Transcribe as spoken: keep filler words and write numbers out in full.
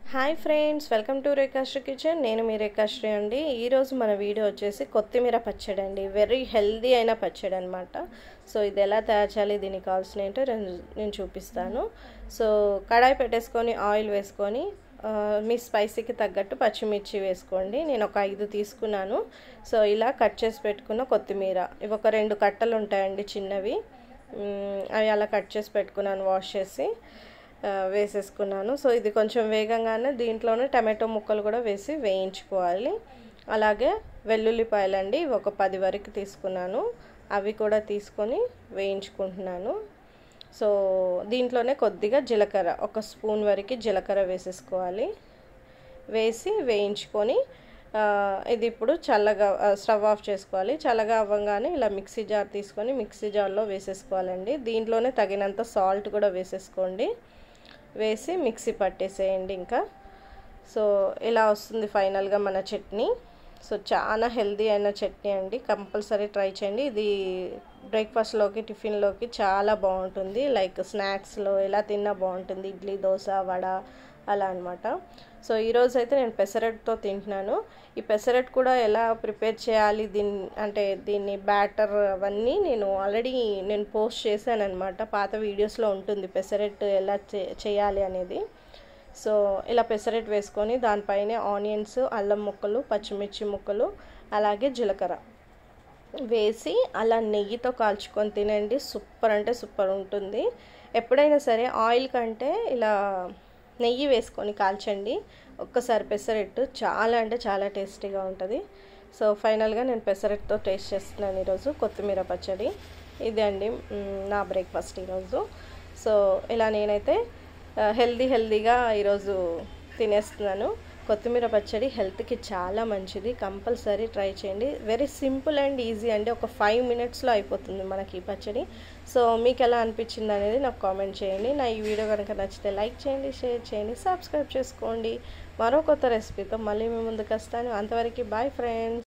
Hi friends, welcome to Rekhashri kitchen. నేను మీ రేఖాశ్రీ అండి. ఈరోజు మన వీడియో వచ్చేసి కొత్తిమీర పచ్చడి అండి. వెరీ హెల్దీ అయిన పచ్చడి అనమాట. సో ఇది ఎలా తయారు చేయాలి, దీనికి కావాల్సిన ఏంటో నేను చూపిస్తాను. సో కడాయి పెట్టేసుకొని ఆయిల్ వేసుకొని మీ స్పైసీకి తగ్గట్టు పచ్చిమిర్చి వేసుకోండి. నేను ఒక ఐదు తీసుకున్నాను. సో ఇలా కట్ చేసి పెట్టుకున్న కొత్తిమీర, ఇవి ఒక రెండు కట్టలు ఉంటాయండి చిన్నవి, అవి అలా కట్ చేసి పెట్టుకున్నాను, వాష్ చేసి వేసేసుకున్నాను. సో ఇది కొంచెం వేగంగానే దీంట్లోనే టమాటో ముక్కలు కూడా వేసి వేయించుకోవాలి. అలాగే వెల్లుల్లిపాయలండి ఒక పది వరకు తీసుకున్నాను, అవి కూడా తీసుకొని వేయించుకుంటున్నాను. సో దీంట్లోనే కొద్దిగా జీలకర్ర, ఒక స్పూన్ వరకు జీలకర్ర వేసేసుకోవాలి. వేసి వేయించుకొని ఇది ఇప్పుడు చల్లగా స్టవ్ ఆఫ్ చేసుకోవాలి. చల్లగా అవ్వగానే ఇలా మిక్సీ జార్ తీసుకొని మిక్సీ జార్లో వేసేసుకోవాలండి. దీంట్లోనే తగినంత సాల్ట్ కూడా వేసేసుకోండి. వేసి మిక్సీ పట్టేసేయండి ఇంకా. సో ఇలా వస్తుంది ఫైనల్గా మన చట్నీ. సో చాలా హెల్దీ అయిన చట్నీ అండి, కంపల్సరీ ట్రై చేయండి. ఇది బ్రేక్ఫాస్ట్లోకి, టిఫిన్లోకి చాలా బాగుంటుంది. లైక్ స్నాక్స్లో ఎలా తిన్నా బాగుంటుంది, ఇడ్లీ, దోశ, వడ అలా అనమాట. సో ఈరోజు అయితే నేను పెసరట్టుతో తింటున్నాను. ఈ పెసరట్టు కూడా ఎలా ప్రిపేర్ చేయాలి, దీన్ని అంటే దీన్ని బ్యాటర్ అవన్నీ నేను ఆల్రెడీ నేను పోస్ట్ చేశాను అనమాట. పాత వీడియోస్లో ఉంటుంది పెసరట్టు ఎలా చేయాలి అనేది. సో ఇలా పెసరట్టు వేసుకొని దానిపైన ఆనియన్స్, అల్లం ముక్కలు, పచ్చిమిర్చి ముక్కలు, అలాగే జీలకర్ర వేసి అలా నెయ్యితో కాల్చుకొని తినండి. సూపర్ అంటే సూపర్ ఉంటుంది. ఎప్పుడైనా సరే ఆయిల్ కంటే ఇలా నెయ్యి వేసుకొని కాల్చండి ఒక్కసారి. పెసరట్టు చాలా అంటే చాలా టేస్టీగా ఉంటుంది. సో ఫైనల్గా నేను పెసరట్టుతో టేస్ట్ చేస్తున్నాను ఈరోజు కొత్తిమీర పచ్చడి. ఇది అండి నా బ్రేక్ఫాస్ట్ ఈరోజు. సో ఇలా నేనైతే హెల్దీ హెల్దీగా ఈరోజు తినేస్తున్నాను. కొత్తిమీర పచ్చడి హెల్త్కి చాలా మంచిది, కంపల్సరీ ట్రై చేయండి. వెరీ సింపుల్ అండ్ ఈజీ అండి, ఒక ఫైవ్ మినిట్స్లో అయిపోతుంది మనకి ఈ పచ్చడి. సో మీకు ఎలా అనిపించింది అనేది నాకు కామెంట్ చేయండి. నా ఈ వీడియో కనుక నచ్చితే లైక్ చేయండి, షేర్ చేయండి, సబ్స్క్రైబ్ చేసుకోండి. మరో కొత్త రెసిపీతో మళ్ళీ మీ ముందుకు వస్తాను. అంతవరకు బాయ్ ఫ్రెండ్స్.